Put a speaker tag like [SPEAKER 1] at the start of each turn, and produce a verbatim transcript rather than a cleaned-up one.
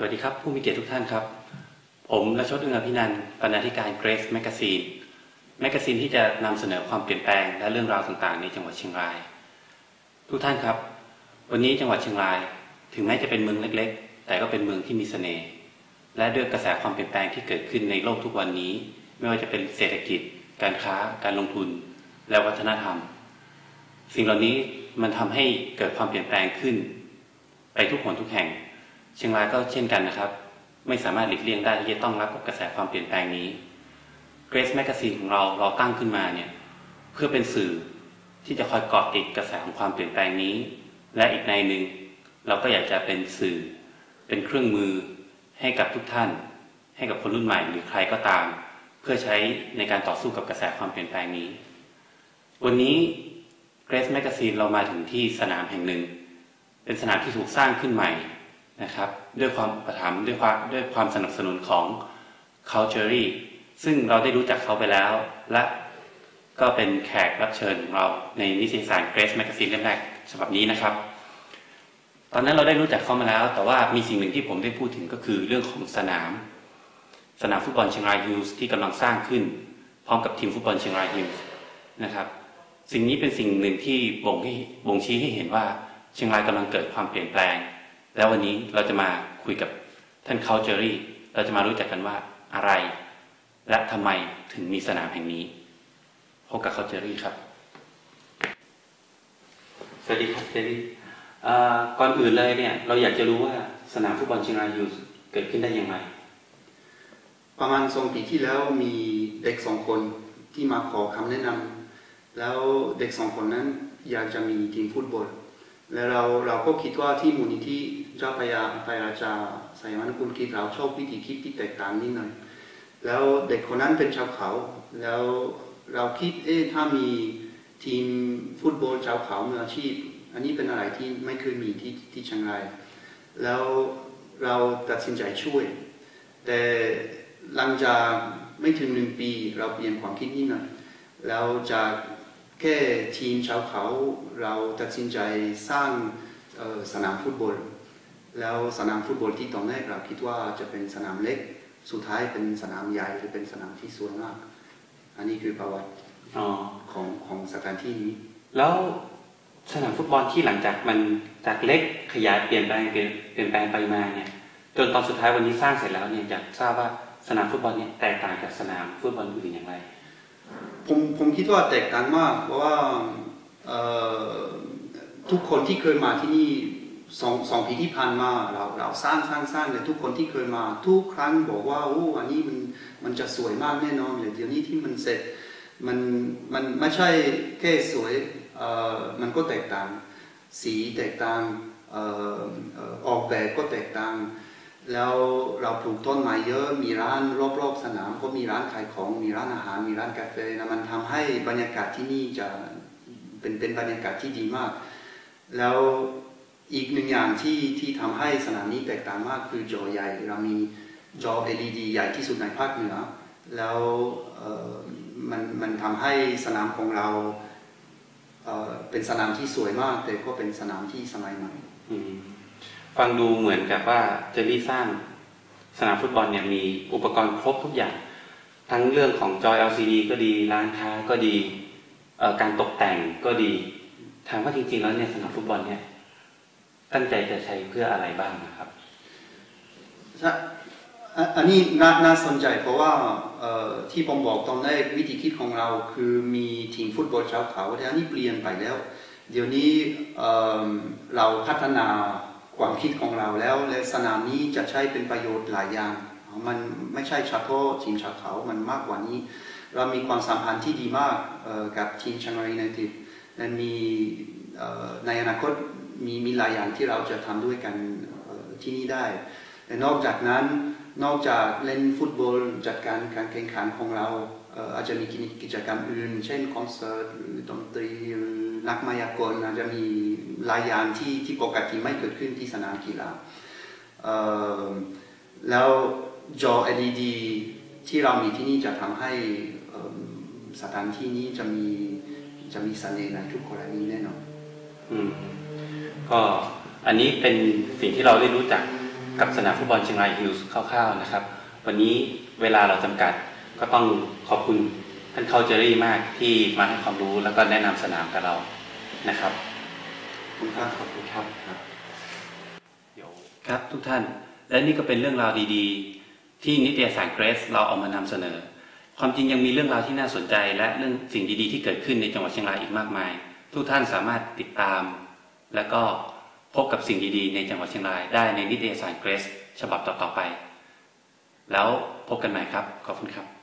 [SPEAKER 1] วัสดีครับผู้มีเกียรติทุกท่านครับผมณชด อึงอภินันท์บรรณาธิการเกรซแมกกาซีนแมกกาซีนที่จะนำเสนอความเปลี่ยนแปลงและเรื่องราวต่างๆในจังหวัดเชียงรายทุกท่านครับวันนี้จังหวัดเชียงรายถึงแม้จะเป็นเมืองเล็กๆแต่ก็เป็นเมืองที่มีเสน่ห์และด้วยกระแสความเปลี่ยนแปลงที่เกิดขึ้นในโลกทุกวันนี้ไม่ว่าจะเป็นเศรษฐกิจการค้าการลงทุนและวัฒนธรรมสิ่งเหล่านี้มันทำให้เกิดความเปลี่ยนแปลงขึ้นไปทุกหนทุกแห่งเชียงรายก็เช่นกันนะครับไม่สามารถหลีกเลี่ยงได้ที่จะต้องรับกับกระแสความเปลี่ยนแปลงนี้ Grace Magazine ของเราเราตั้งขึ้นมาเนี่ยเพื่อเป็นสื่อที่จะคอยเกาะติดกระแสของความเปลี่ยนแปลงนี้และอีกในหนึ่งเราก็อยากจะเป็นสื่อเป็นเครื่องมือให้กับทุกท่านให้กับคนรุ่นใหม่หรือใครก็ตามเพื่อใช้ในการต่อสู้กับกระแสความเปลี่ยนแปลงนี้วันนี้ Grace Magazine เรามาถึงที่สนามแห่งหนึ่งเป็นสนามที่ถูกสร้างขึ้นใหม่นะครับด้วยความประถมด้วยความด้วยความสนับสนุนของ Culture ซึ่งเราได้รู้จักเขาไปแล้วและก็เป็นแขกรับเชิญของเราในนิตยสาร Grace Magazine เล่มแรกฉบับนี้นะครับตอนนั้นเราได้รู้จักเขามาแล้วแต่ว่ามีสิ่งหนึ่งที่ผมได้พูดถึงก็คือเรื่องของสนามสนามฟุตบอลเชียงรายฮิลส์ที่กำลังสร้างขึ้นพร้อมกับทีมฟุตบอลเชียงรายฮิลส์นะครับสิ่งนี้เป็นสิ่งหนึ่งที่บ่งให้บ่งชี้ให้เห็นว่าเชียงรายกำลังเกิดความเปลี่ยนแปลงแล้ววันนี้เราจะมาคุยกับท่านเขาเจอรี่เราจะมารู้จักกันว่าอะไรและทำไมถึงมีสนามแห่งนี้พบกับเขาเจอรี่ครับสวัสดีครับเจอรี่ก่อนอื่นเลยเนี่ยเราอยากจะรู้ว่าสนามฟุตบอลเชียงรายฮิลส์เกิดขึ้นได้อย่างไร
[SPEAKER 2] ประมาณสองปีที่แล้วมีเด็กสองคนที่มาขอคำแนะนำแล้วเด็กสองคนนั้นอยากจะมีทีมฟุตบอลแล้วเราเราก็คิดว่าที่มูลนิธิเจ้าพระยาพระราชาสยามกุลคิดเราชอบวิธีคิดที่แตกต่างนิดหน่อยแล้วเด็กคนนั้นเป็นชาวเขาแล้วเราคิดเอ๊ะถ้ามีทีมฟุตบอลชาวเขามืออาชีพอันนี้เป็นอะไรที่ไม่เคยมีที่ที่เชียงรายแล้วเราตัดสินใจช่วยแต่หลังจากไม่ถึงหนึ่งปีเราเปลี่ยนความคิดนิดหน่อยแล้วจากแค่ทีมชาวเขาเราตัดสินใจสร้างสนามฟุตบอลแล้วสนามฟุตบอลที่ตอนแรกเราคิดว่าจะเป็นสนามเล็กสุดท้ายเป็นสนามใหญ่หรือเป็นสนามที่สวยมากอันนี้คือประวัติของของสถานที่นี้
[SPEAKER 1] แล้วสนามฟุตบอลที่หลังจากมันจากเล็กขยายเปลี่ยนแปลงเปลี่ยนแปลงไปมาเนี่ยจนตอนสุดท้ายวันนี้สร้างเสร็จแล้วเนี่ยอยากทราบว่าสนามฟุตบอลเนี่ยแตกต่างจากสนามฟุตบอลอื่นอย่างไร
[SPEAKER 2] ผมผมคิดว่าแตกต่างมากเพราะว่าทุกคนที่เคยมาที่นี่สองสองปีที่ผ่านมาเราเราสร้างสร้างสร้างเลยทุกคนที่เคยมาทุกครั้งบอกว่าโอ้อันนี้มันมันจะสวยมากแน่นอนเลยเดี๋ยวนี้ที่มันเสร็จมันมันไม่ใช่แค่สวยมันก็แตกต่างสีแตกต่างออกแบบก็แตกต่างแล้วเราปลูกต้นไม้เยอะมีร้านรอบๆสนามก็มีร้านขายของมีร้านอาหารมีร้านกาแฟนะมันทำให้บรรยากาศที่นี่จะเป็นเป็นบรรยากาศที่ดีมากแล้วอีกหนึ่งอย่างที่ที่ทำให้สนามนี้แตกต่างมากคือจอใหญ่เรามีจอ แอล อี ดี ใหญ่ที่สุดในภาคเหนือแล้วมันมันทำให้สนามของเราเป็นสนามที่สวยมากแต่ก็เป็นสนามที่สมัยใหม่
[SPEAKER 1] ฟังดูเหมือนกับว่าเจอรี่สร้างสนามฟุตบอลเนี่ยมีอุปกรณ์ครบทุกอย่างทั้งเรื่องของจอ แอล ซี ดี ก็ดีร้านค้าก็ดีการตกแต่งก็ดีถามว่าจริงๆแล้วเนี่ยสนามฟุตบอลเนี่ยตั้งใจจะใช้เพื่ออะไรบ้างนะครับ
[SPEAKER 2] อันนี้น่าน่าสนใจเพราะว่าที่ผมบอกตอนแรกวิธีคิดของเราคือมีทีมฟุตบอลชาวเขาแต่อันนี้เปลี่ยนไปแล้วเดี๋ยวนี้เราพัฒนาความคิดของเราแล้วและสนามนี้จะใช้เป็นประโยชน์หลายอย่างมันไม่ใช่เฉพาะทีมชาวเขามันมากกว่านี้เรามีความสัมพันธ์ที่ดีมากกับทีมเชียงรายยูไนเต็ดและมีในอนาคตมีมีหลายอย่างที่เราจะทำด้วยกันที่นี่ได้แต่นอกจากนั้นนอกจากเล่นฟุตบอลจัดการการแข่งขันของเราอาจจะมีกิจกรรมอื่นเช่นคอนเสิร์ตหรือดนตรีหรือนักมายากลอาจจะมีหลายอย่างที่ที่ปกติไม่เกิดขึ้นที่สนามกีฬาแล้วจอ แอล อี ดี ที่เรามีที่นี่จะทำให้สถานที่นี้จะมีจะมีเสน่ห์ในทุกกรณีแน่นอน
[SPEAKER 1] อืมก็อันนี้เป็นสิ่งที่เราได้รู้จักกับสนามฟุตบอลเชียงรายฮิลส์คร่าวๆนะครับวันนี้เวลาเราจำกัดก็ต้องขอบคุณท่านเคาเจอรี่มากที่มาให้ความรู้แล้วก็แนะนำสนามกับเรานะครับ
[SPEAKER 2] ขอบคุณครับขอบคุณครับครับ
[SPEAKER 1] เดี๋ยวครับทุกท่านและนี่ก็เป็นเรื่องราวดีๆที่นิตยสารเกรซเราเอามานำเสนอความจริงยังมีเรื่องราวที่น่าสนใจและเรื่องสิ่งดีๆที่เกิดขึ้นในจังหวัดเชียงรายอีกมากมายทุกท่านสามารถติดตามและก็พบกับสิ่งดีๆในจังหวัดเชียงรายได้ในนิตยสารเกรซฉบับต่อๆไปแล้วพบกันใหม่ครับขอบคุณครับ